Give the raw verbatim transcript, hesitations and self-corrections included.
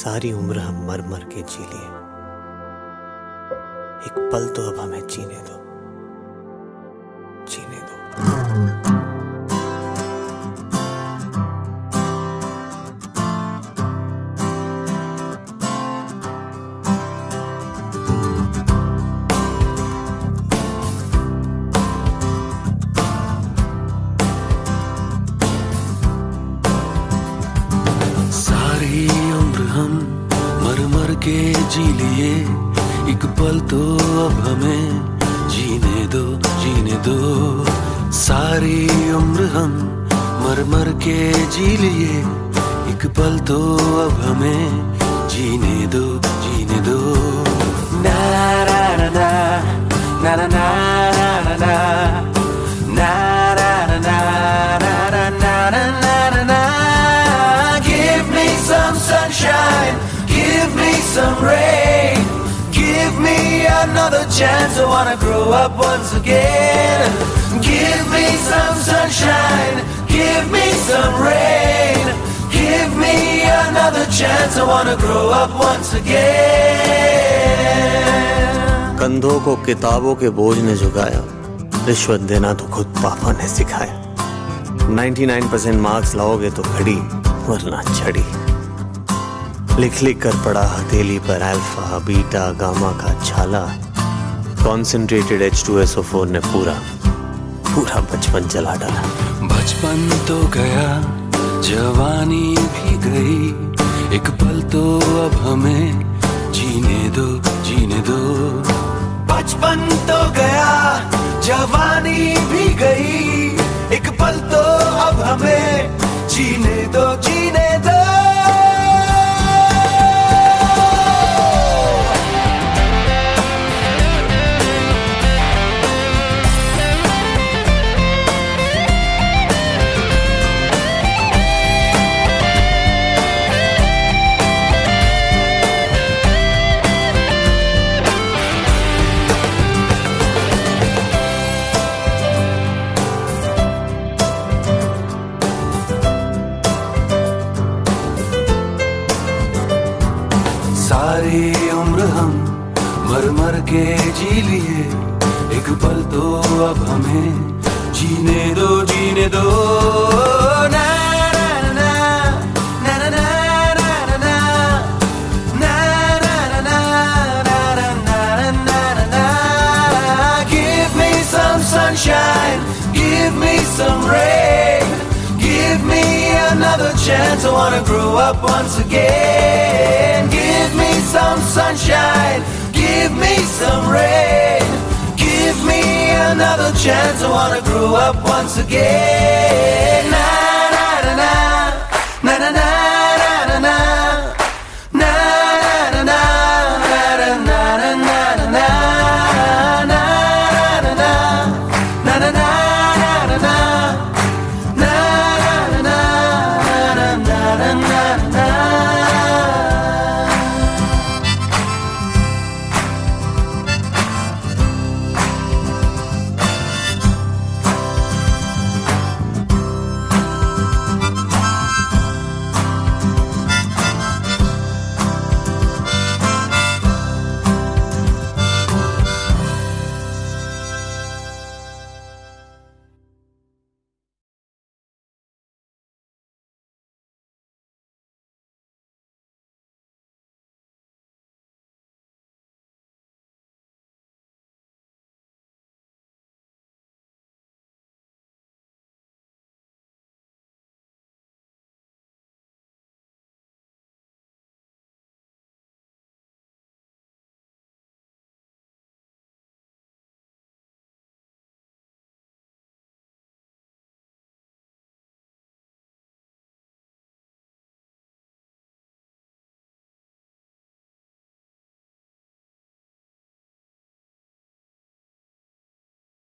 सारी उम्र हम मर मर के जी लिए, एक पल तो अब हमें जीने दो, जीने दो। सारी उम्र हम मर मर के जी लिए, एक पल तो अब हमें जीने दो, जीने दो। सारी उम्र हम मर मर के जी लिए, एक पल तो अब हमें जीने दो, जीने दो। ना ना ना ना ना ना ना ना ना ना ना ना ना ना ना। Give me some sunshine, give me some rain, give me another chance. I wanna grow up once again. Give me some sunshine, give me some rain, give me another chance. I wanna grow up once again. कंधों को किताबों के बोझ ने झुकाया, रिश्वत देना तो खुद पापा ने सिखाया। निन्यानवे परसेंट मार्क्स लाओगे तो घड़ी वरना छड़ी, लिख लिख कर पड़ा हथेली पर अल्फा बीटा गामा का छाला। Concentrated H two S O four ने पूरा पूरा बचपन जला डाला। बचपन तो गया, जवानी भी गई, एक पल तो अब हमें जीने दो, जीने दो। बचपन तो गया, जवानी भी गई, एक पल तो अब हमें जीने दो, जीने दो। सारी उम्र हम मर मर के जी लिए, एक पल तो अब हमें जीने दो, जीने दो। ना ना ना ना ना ना ना ना ना ना ना ना। Give me some sunshine, give me some rain, give me another chance. I wanna grow up once again. Give me some sunshine, give me some rain, give me another chance. I wanna grow up once again. Na na na na na na na.